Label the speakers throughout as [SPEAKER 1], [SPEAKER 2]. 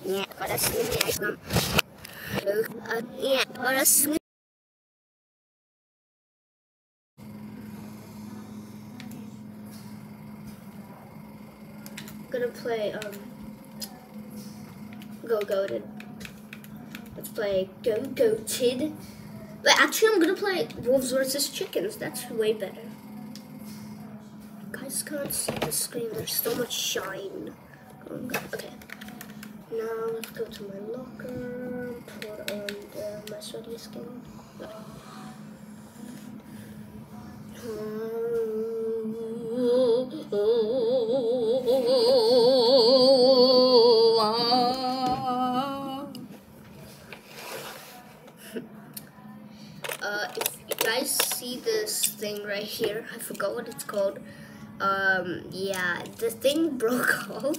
[SPEAKER 1] Yeah, para sini yeah, para sini. I'm gonna play Go Goated. Let's play Go Goated. But actually, I'm gonna play Wolves vs Chickens. That's way better. You guys can't see the screen. There's so much shine. Okay. Now let's go to my locker. Put on my sweaty skin. Okay. If you guys see this thing right here, I forgot what it's called. Yeah, the thing broke off.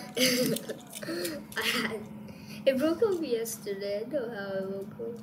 [SPEAKER 1] It broke off yesterday. I know how it broke off.